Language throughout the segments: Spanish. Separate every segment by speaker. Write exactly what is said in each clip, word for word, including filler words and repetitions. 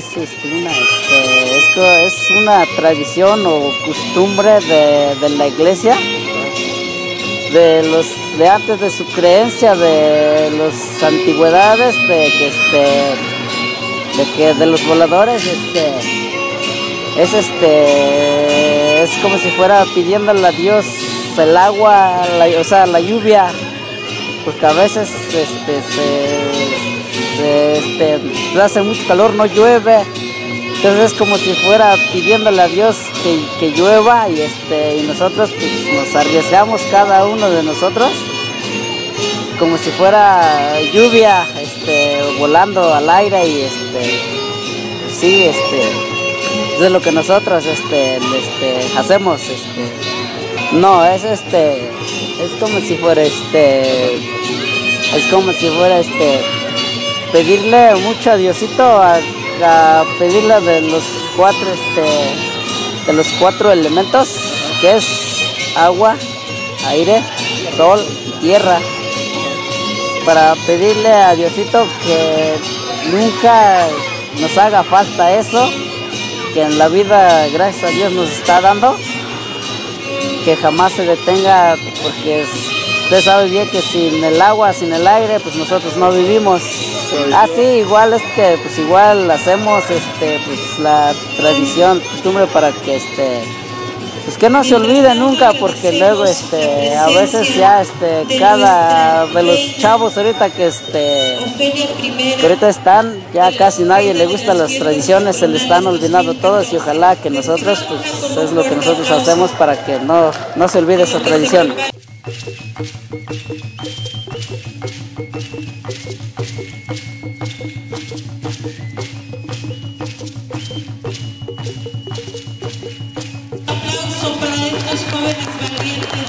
Speaker 1: es, este, una, este, es, co- es una tradición o costumbre de, de la iglesia, de los de antes de su creencia, de las antigüedades, de que este, de que de los voladores, este, es este, es como si fuera pidiéndole a Dios el agua, la- o sea, la lluvia, porque a veces este, se, se, este, hace mucho calor, no llueve, entonces es como si fuera pidiéndole a Dios que, que llueva y, este, y nosotros pues, nos arriesgamos cada uno de nosotros como si fuera lluvia, este, volando al aire y este, sí, este, eso es lo que nosotros este, este, hacemos, este, no, es este, es como si fuera este, es como si fuera este, pedirle mucho a Diosito, a, a pedirle de los cuatro, este, de los cuatro elementos, que es agua, aire, sol y tierra, para pedirle a Diosito que nunca nos haga falta eso, que en la vida, gracias a Dios, nos está dando, que jamás se detenga, porque usted sabe bien que sin el agua, sin el aire, pues nosotros no vivimos. Ah, sí, igual es que, pues igual hacemos, este, pues la tradición, costumbre para que, este, pues que no se olvide nunca, porque luego, este, a veces ya, este, cada de los chavos ahorita que, este, que ahorita están, ya casi nadie le gustan las tradiciones, se le están olvidando todas y ojalá que nosotros, pues es lo que nosotros hacemos para que no, no se olvide esa tradición.
Speaker 2: Aplauso para estos jóvenes valientes.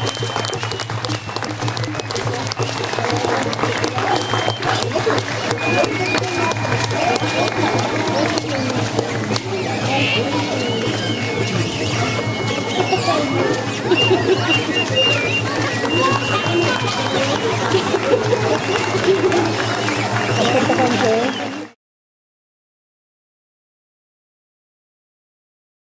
Speaker 3: Apa